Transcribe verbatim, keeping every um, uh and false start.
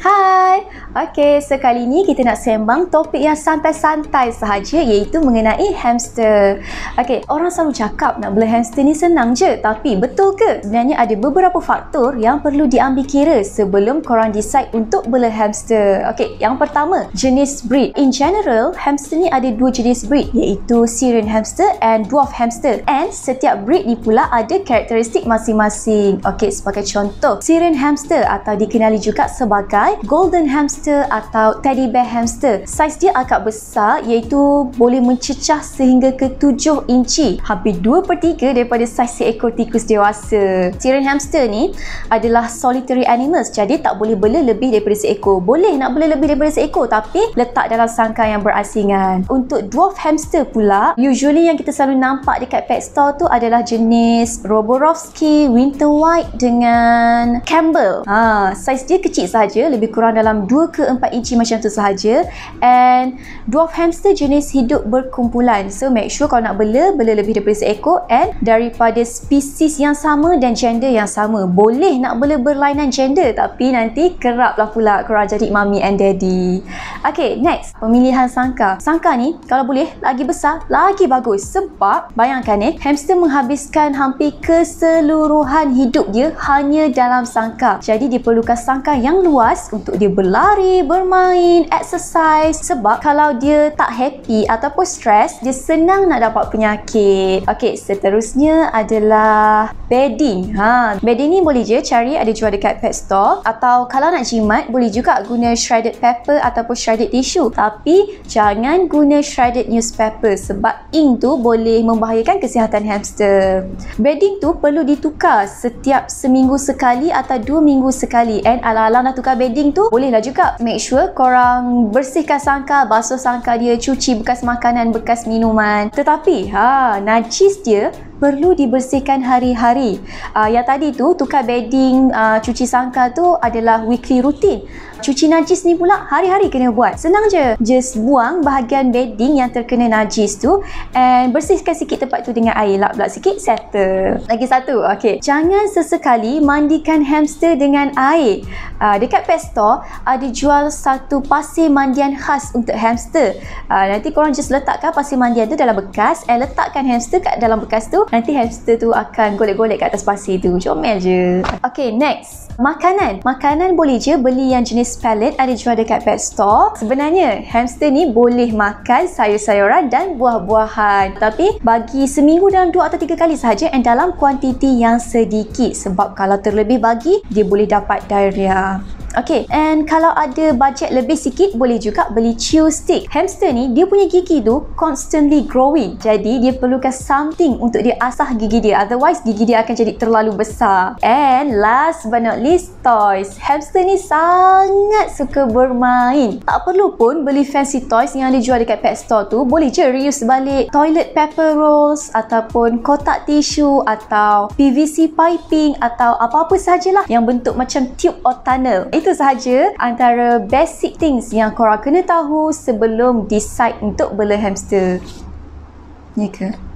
Hai, okey, sekali ni kita nak sembang topik yang santai-santai sahaja, iaitu mengenai hamster. Okey, orang selalu cakap nak bela hamster ni senang je, tapi betul ke? Sebenarnya ada beberapa faktor yang perlu diambil kira sebelum korang decide untuk bela hamster. Okey, yang pertama, jenis breed. In general, hamster ni ada dua jenis breed, iaitu Syrian hamster and dwarf hamster. And setiap breed ni pula ada karakteristik masing-masing. Okey, sebagai contoh, Syrian hamster atau dikenali juga sebagai golden hamster atau teddy bear hamster. Saiz dia agak besar, iaitu boleh mencecah sehingga ke tujuh inci, hampir dua per tiga daripada saiz seekor tikus dewasa. Syrian hamster ni adalah solitary animals, jadi tak boleh bela lebih daripada seekor. Boleh nak bela lebih daripada seekor, tapi letak dalam sangkar yang berasingan. Untuk dwarf hamster pula, usually yang kita selalu nampak dekat pet store tu adalah jenis Roborovski, Winter White dengan Campbell. Ha, saiz dia kecil sahaja, lebih kurang dalam dua ke empat inci macam tu sahaja. And dwarf hamster jenis hidup berkumpulan, so make sure kalau nak bela, bela lebih daripada seekor and daripada spesies yang sama dan gender yang sama. Boleh nak bela berlainan gender, tapi nanti kerap lah pula korang jadi mummy and daddy. Okay, next, pemilihan sangkar. Sangkar ni kalau boleh lagi besar lagi bagus, sebab bayangkan eh, hamster menghabiskan hampir keseluruhan hidup dia hanya dalam sangkar. Jadi diperlukan sangkar yang luas untuk dia berlari, bermain, exercise. Sebab kalau dia tak happy ataupun stres, dia senang nak dapat penyakit. Okey, seterusnya adalah bedding. Ha, bedding ni boleh je cari, ada jual dekat pet store, atau kalau nak jimat boleh juga guna shredded paper ataupun shredded tissue. Tapi jangan guna shredded newspaper sebab ink tu boleh membahayakan kesihatan hamster. Bedding tu perlu ditukar setiap seminggu sekali atau dua minggu sekali. And alang-alang nak tukar bedding tu, bolehlah juga make sure korang bersihkan sangkar, basuh sangkar dia, cuci bekas makanan, bekas minuman. Tetapi ha, najis dia perlu dibersihkan hari-hari. Uh, yang tadi tu, tukar bedding, uh, cuci sangkar tu adalah weekly routine. Cuci najis ni pula hari-hari kena buat. Senang je. Just buang bahagian bedding yang terkena najis tu and bersihkan sikit tempat tu dengan air. Lap-lap sikit, settle. Lagi satu, okey. Jangan sesekali mandikan hamster dengan air. Uh, dekat pet store ada jual satu pasir mandian khas untuk hamster. Uh, nanti korang just letakkan pasir mandian tu dalam bekas and letakkan hamster kat dalam bekas tu. Nanti hamster tu akan golek-golek kat atas pasir tu. Comel je. Okay, next. Makanan. Makanan boleh je beli yang jenis pellet, ada jual dekat pet store. Sebenarnya, hamster ni boleh makan sayur-sayuran dan buah-buahan. Tapi, bagi seminggu dalam dua atau tiga kali sahaja and dalam kuantiti yang sedikit. Sebab kalau terlebih bagi, dia boleh dapat diarrhea. Okay, and kalau ada bajet lebih sikit, boleh juga beli chew stick. Hamster ni, dia punya gigi tu constantly growing. Jadi, dia perlukan something untuk dia asah gigi dia. Otherwise, gigi dia akan jadi terlalu besar. And last but not least, toys. Hamster ni sangat suka bermain. Tak perlu pun beli fancy toys yang ada jual dekat pet store tu. Boleh je reuse balik toilet paper rolls ataupun kotak tisu atau P V C piping atau apa-apa sahajalah yang bentuk macam tube or tunnel. Itu sahaja antara basic things yang korang kena tahu sebelum decide untuk bela hamster. Ya ke?